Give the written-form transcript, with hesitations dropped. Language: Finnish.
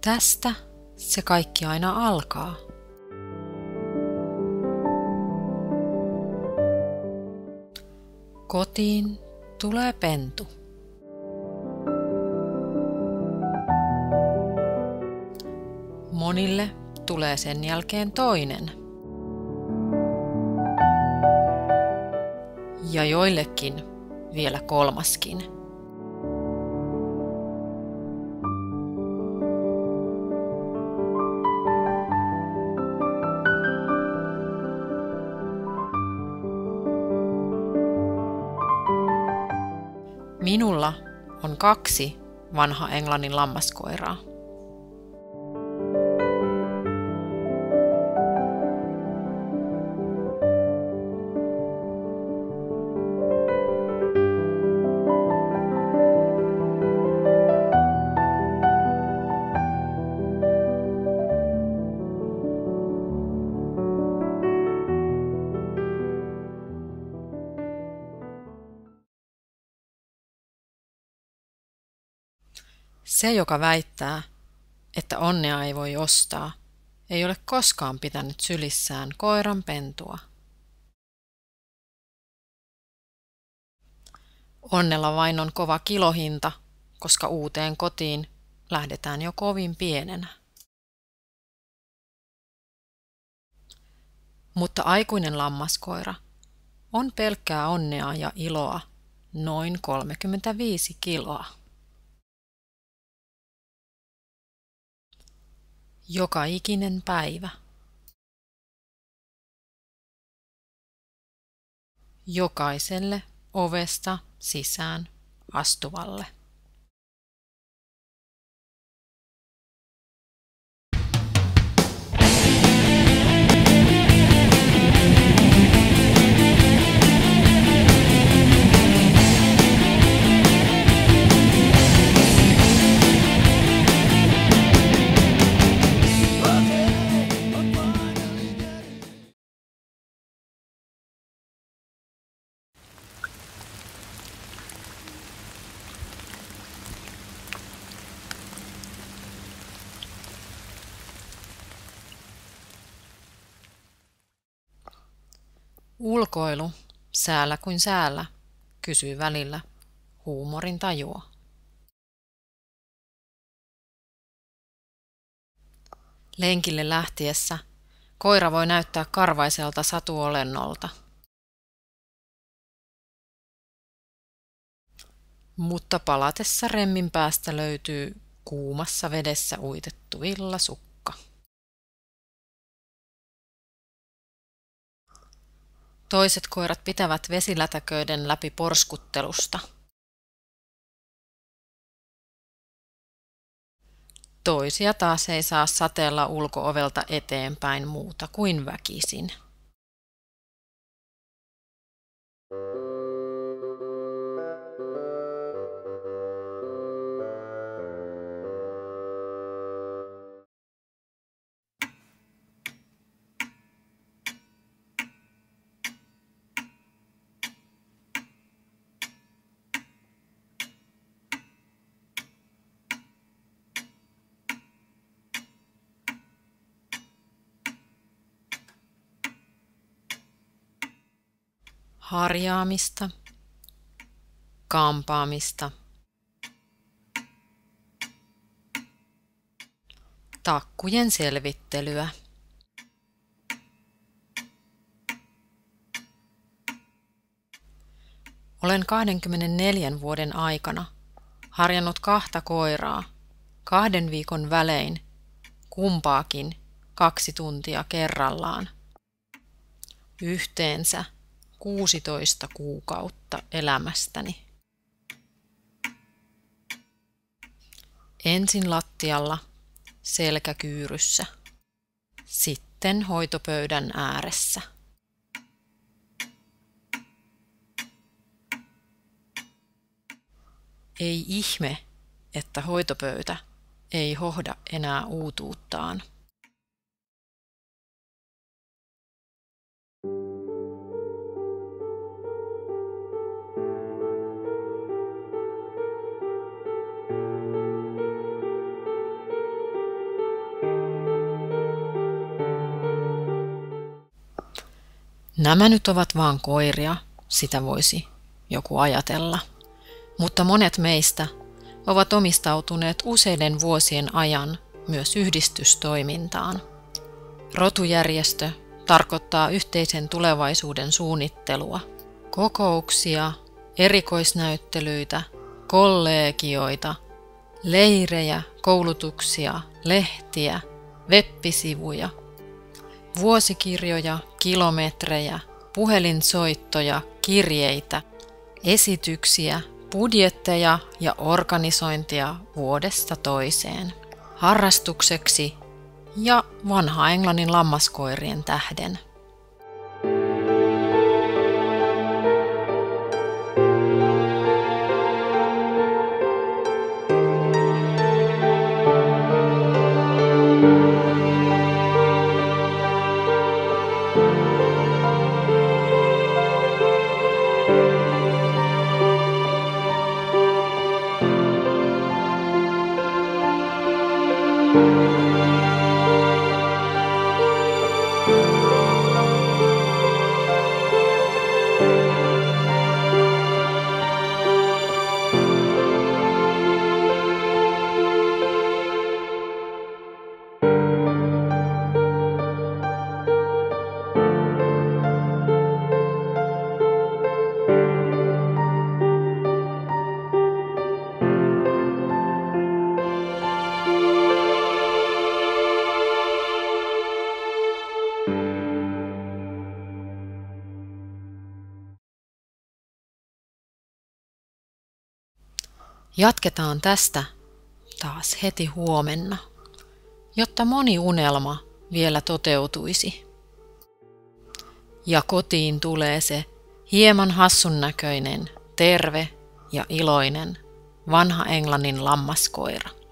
Tästä se kaikki aina alkaa. Kotiin tulee pentu. Monille tulee sen jälkeen toinen. Ja joillekin vielä kolmaskin. Minulla on 2 vanha Englannin lammaskoiraa. Se, joka väittää, että onnea ei voi ostaa, ei ole koskaan pitänyt sylissään koiranpentua. Onnella vain on kova kilohinta, koska uuteen kotiin lähdetään jo kovin pienenä. Mutta aikuinen lammaskoira on pelkkää onnea ja iloa noin 35 kiloa. Joka ikinen päivä. Jokaiselle ovesta sisään astuvalle. Ulkoilu, säällä kuin säällä, kysyy välillä huumorin tajua. Lenkille lähtiessä koira voi näyttää karvaiselta satuolennolta. Mutta palatessa remmin päästä löytyy kuumassa vedessä uitettu villasukka. Toiset koirat pitävät vesilätäköiden läpi porskuttelusta. Toisia taas ei saa sateella ulko-ovelta eteenpäin muuta kuin väkisin. Harjaamista, kampaamista, takkujen selvittelyä. Olen 24 vuoden aikana harjannut 2 koiraa 2 viikon välein, kumpaakin 2 tuntia kerrallaan. Yhteensä 16 kuukautta elämästäni. Ensin lattialla, selkäkyyryssä, sitten hoitopöydän ääressä. Ei ihme, että hoitopöytä ei hohda enää uutuuttaan. Nämä nyt ovat vaan koiria, sitä voisi joku ajatella. Mutta monet meistä ovat omistautuneet useiden vuosien ajan myös yhdistystoimintaan. Rotujärjestö tarkoittaa yhteisen tulevaisuuden suunnittelua, kokouksia, erikoisnäyttelyitä, kollegioita, leirejä, koulutuksia, lehtiä, web-sivuja, vuosikirjoja, kilometrejä, puhelinsoittoja, kirjeitä, esityksiä, budjetteja ja organisointia vuodesta toiseen, harrastukseksi ja vanha Englannin lammaskoirien tähden. Jatketaan tästä taas heti huomenna, jotta moni unelma vielä toteutuisi. Ja kotiin tulee se hieman hassun näköinen, terve ja iloinen vanha Englannin lammaskoira.